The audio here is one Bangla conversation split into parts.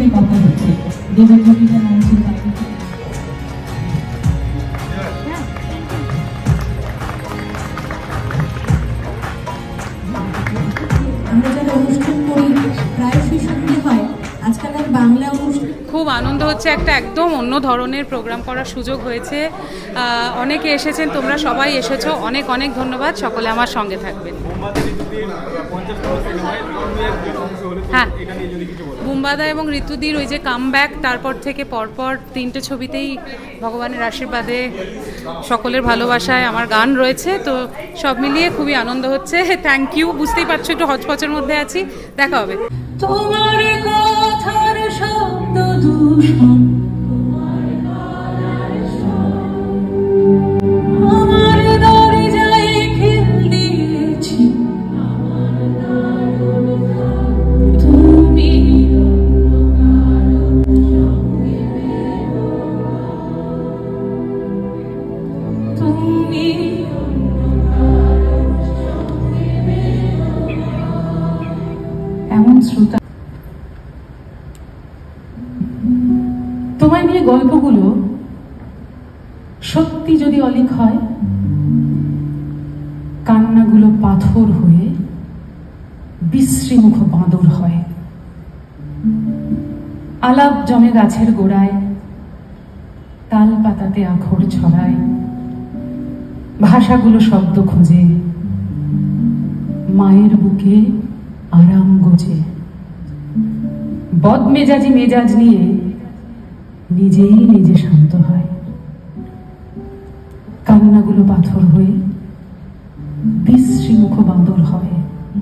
সাথে কথা হচ্ছে দেবজ্যোতিকা মঞ্চের বাইরে। আমরা যারা অনুষ্ঠান করি প্রায়শই শুনতে হয় আজকাল আর বাংলা অনুষ্ঠান। খুব আনন্দ হচ্ছে, একটা একদম অন্য ধরনের প্রোগ্রাম করার সুযোগ হয়েছে। অনেকে এসেছেন, তোমরা সবাই এসেছো, অনেক অনেক ধন্যবাদ। সকলে আমার সঙ্গে থাকবেন। হ্যাঁ, বুম্বাদা এবং ঋতুদির ওই যে কামব্যাক, তারপর থেকে পরপর 3টে ছবিতেই ভগবানের আশীর্বাদে সকলের ভালোবাসায় আমার গান রয়েছে, তো সব মিলিয়ে খুবই আনন্দ হচ্ছে। Thank you. বুঝতেই পারছো একটু হচপচের মধ্যে আছি। দেখা হবে। তোমার কথার শব্দ দূষণ আমার দরজায় খিল দিয়েছি, তুমি তুমি এমন শ্রোতা। তোমায় নিয়ে গল্পগুলো সত্যি যদি অলিক হয়, কান্নাগুলো পাথর হয়ে বিশ্রীমুখ বাঁদর হয়। আলাপ জমে গাছের গোড়ায়, তাল পাতাতে আখর ছড়ায়, ভাষাগুলো শব্দ খোঁজে, মায়ের বুকে আরাম গোজে। বদমেজাজি মেজাজ নিয়ে নিজেই নিজে শান্ত হয়। কান্নাগুলো পাথর হয়ে বিশ্রীমুখ বাঁদর হয়।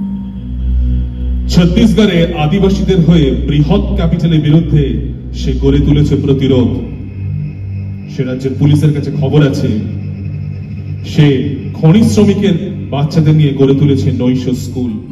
ছত্তিশগড়ে আদিবাসীদের হয়ে বৃহৎ ক্যাপিটালের বিরুদ্ধে সে গড়ে তুলেছে প্রতিরোধ। সে রাজ্যের পুলিশের কাছে খবর আছে, সে খনি শ্রমিকের বাচ্চাদের নিয়ে গড়ে তুলেছে নৈশ স্কুল।